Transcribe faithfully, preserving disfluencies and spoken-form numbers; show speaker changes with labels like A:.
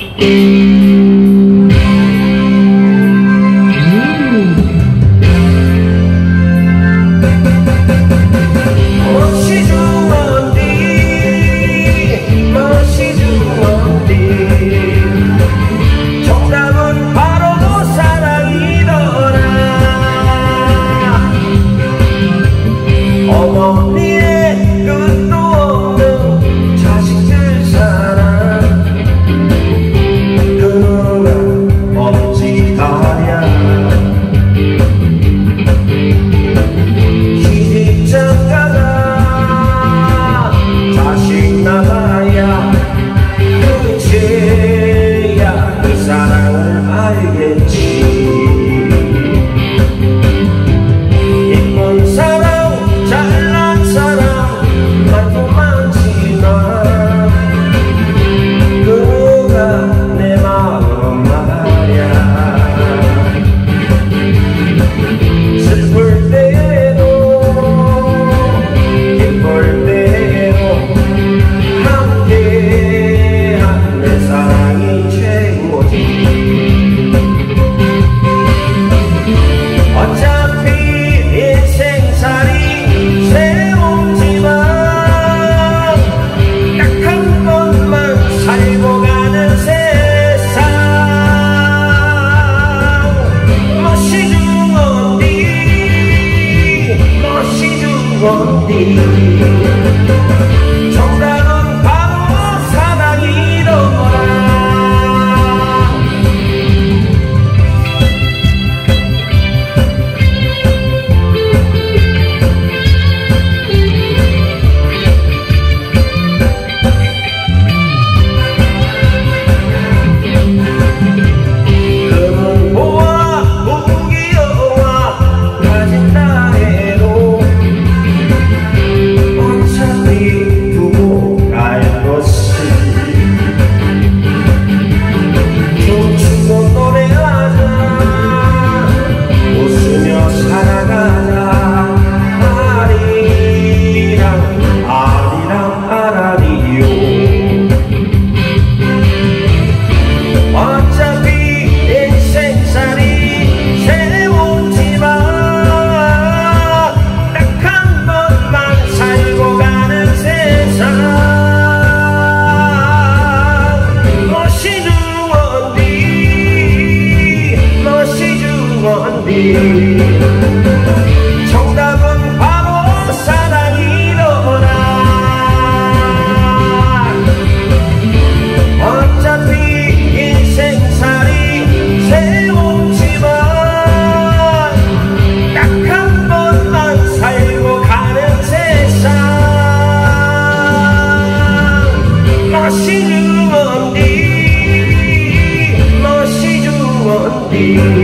A: 정답은 바로 사랑이더라. 금은 보아 무기여와 가진다 해도 어차피 두고 갈 것을 춤추고 노래하자 웃으며 살아가자 아리랑 아리랑 아라리요. 어차피 인생살이 새롭지만 딱 한 번만 살고 가는 세상. 멋이 주원디 멋이 주원디 정답은 바로 사랑이더라. 어차피 인생살이 새롭지만 딱 한 번만 살고 가는 세상. 멋이 주원디 멋이 주원디